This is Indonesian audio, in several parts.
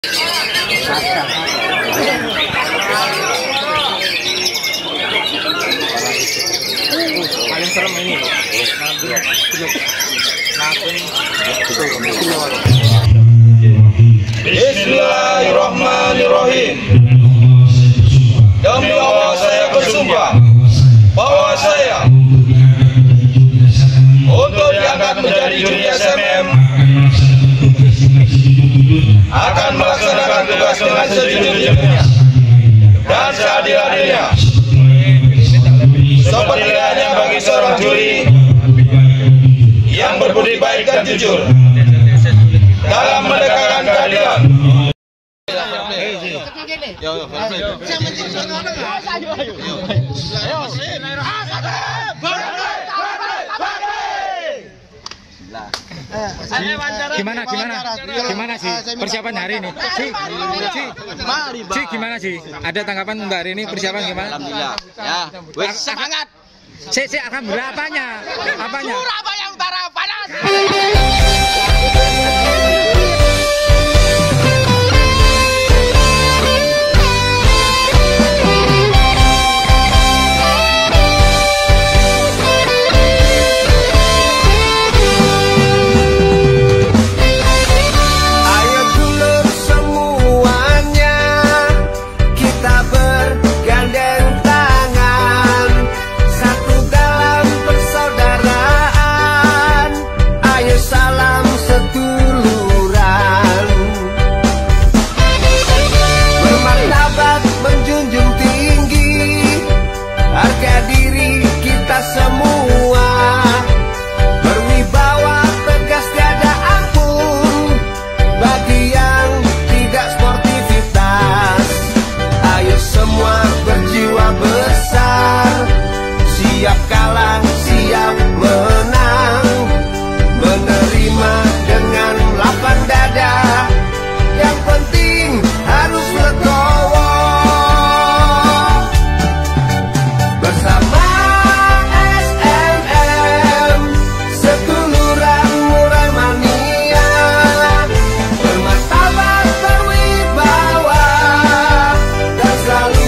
Paling serem ini loh. Bismillahirrahmanirrahim. Demi Allah saya bersumpah bahwa saya untuk diangkat menjadi juri SMM akan melaksanakan tugas dengan sejujurnya dan seadil-adilnya, seperti halnya bagi seorang juri yang berbudi baik dan jujur dalam menegakkan keadilan. Gimana sih persiapan hari ini? Gimana sih? Ada tanggapan untuk hari ini persiapan gimana? Alhamdulillah. Ya, wes semangat. Alhamdulillah apanya? Surabaya Utara panas. Siap kalah, siap menang, menerima dengan lapang dada. Yang penting harus legowo. Bersama SMM, seduluran murah mania, bermartabat berwibawa dan selalu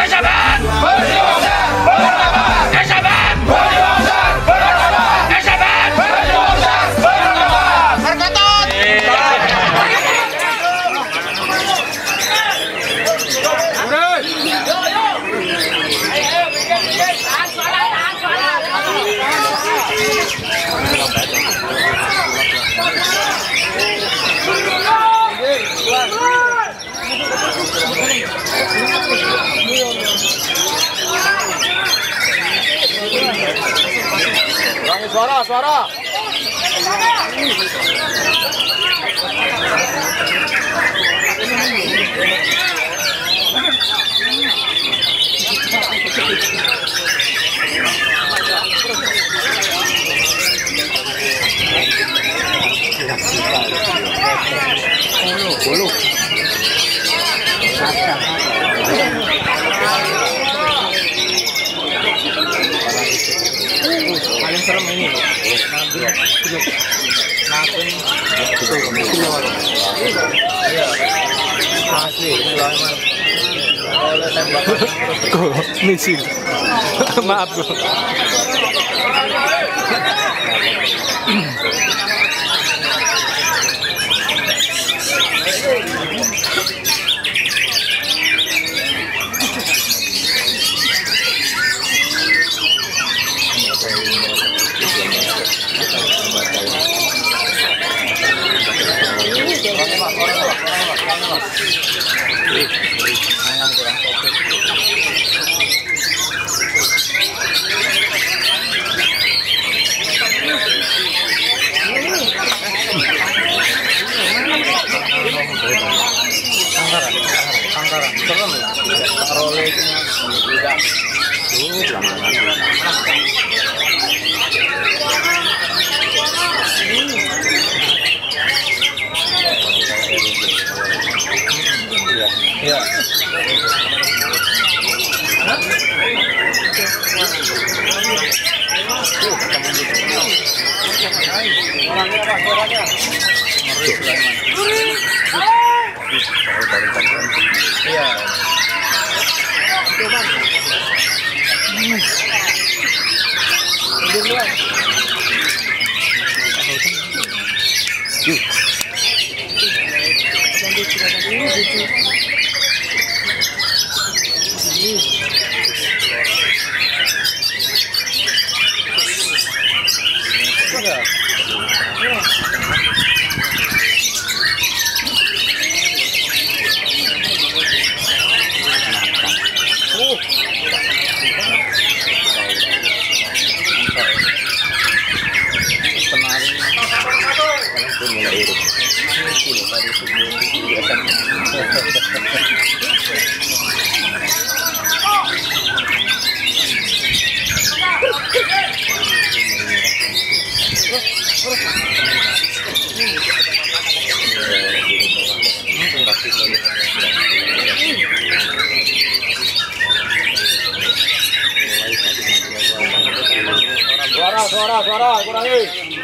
Suara. Bulu. Paling serem ini loh. Misi. Maaf bro. Sangkaran, serem ya. Roleknya tidak. Iya. Suara, kurangi.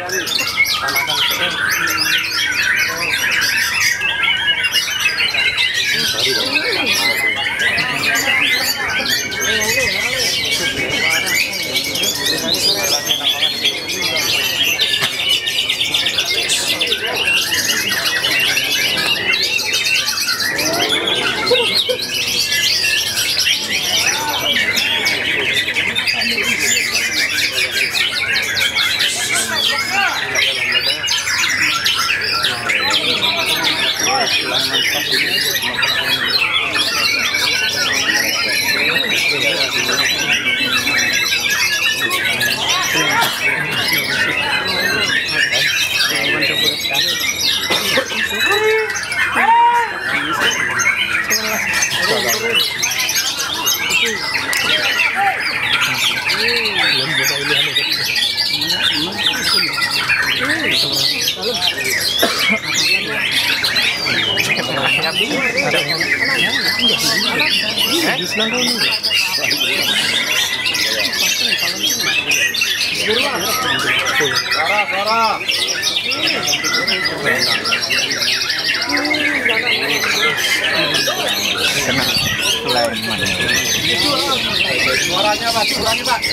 Suaranya Pak, kurangi Pak.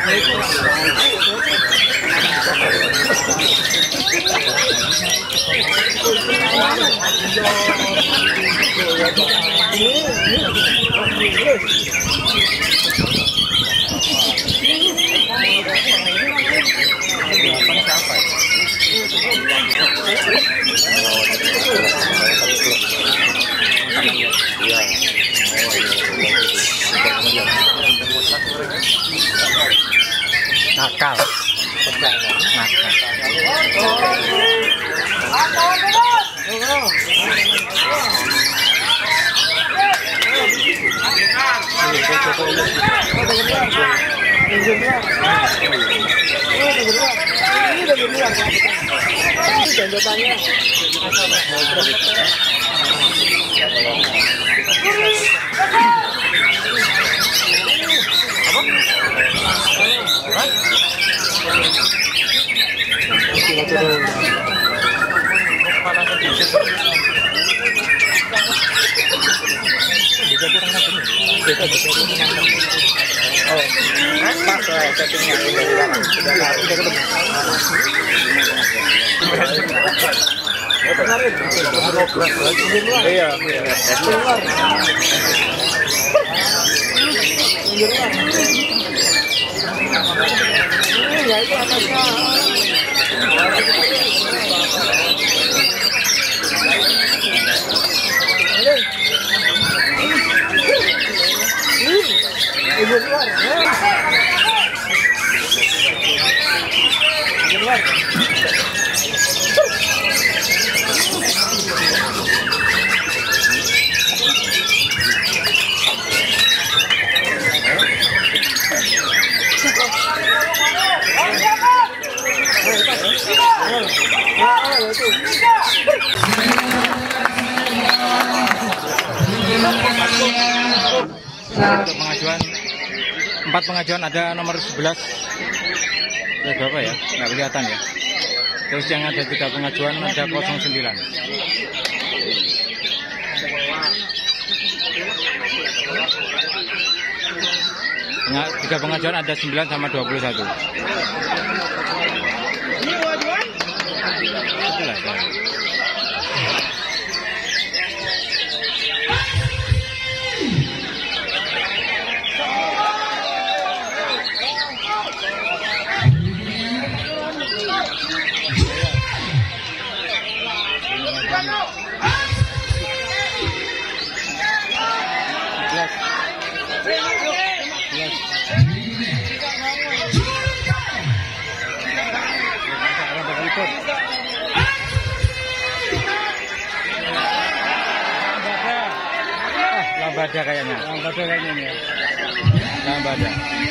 Nakal. Untuk pengajuan 4 pengajuan ada nomor 11 berapa ya? Nggak kelihatan ya. Terus yang ada 3 pengajuan ada 09. Tiga pengajuan ada 9 sama 21. Itulah ya. Lambada kayaknya. Lambada kayaknya. Lambada.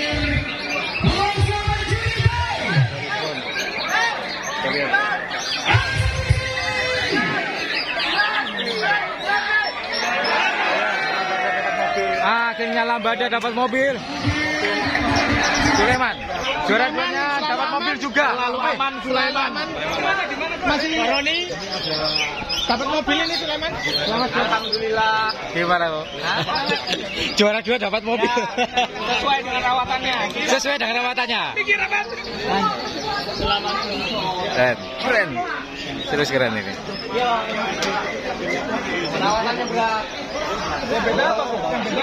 Akhirnya Lambada dapat mobil. Sulaiman. Juara 2-nya dapat mobil juga. Lalu aman Sulaiman. Masih Roni. Dapat mobil ini Sulaiman. Selamat alhamdulillah. Gimana, Bu? Juara 2 dapat mobil. Sesuai dengan rawatannya. Sesuai dengan rawatannya. Mikir apa? Selamat. Keren. Terus keren ini. Rawatannya berat. Yang beda apa, Bu?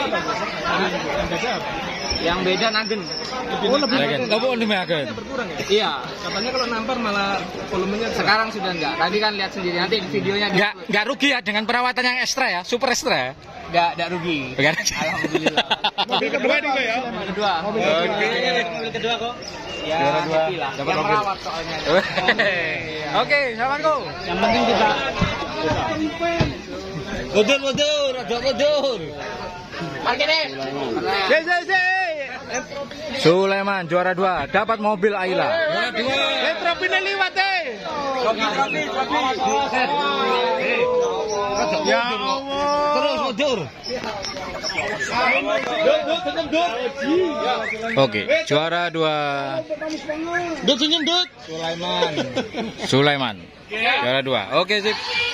Yang beda Nagen. Oh, lebih Nagen. Oh, lebih Nagen. Berkurang ya? Iya. Katanya kalau nampar malah volumenya sekarang sudah enggak. Tadi kan lihat sendiri nanti videonya. Enggak rugi ya dengan perawatan yang ekstra ya, super ekstra. Enggak rugi. Alhamdulillah. Mobil kedua juga ya? Mobil kedua. Mobil kedua kok. Ya, juara 2 dapat mobil. Merawat soalnya. Oke, sahabatku. Yang penting kita Mundur, agak mundur. Parkir deh. Sulaiman juara 2 dapat mobil Ayla. Juara 2. Tropine liwat deh. Ya Allah. Terus mundur. Oke, juara 2. Dut senyum Dut. Sulaiman. Juara 2. Oke, sip.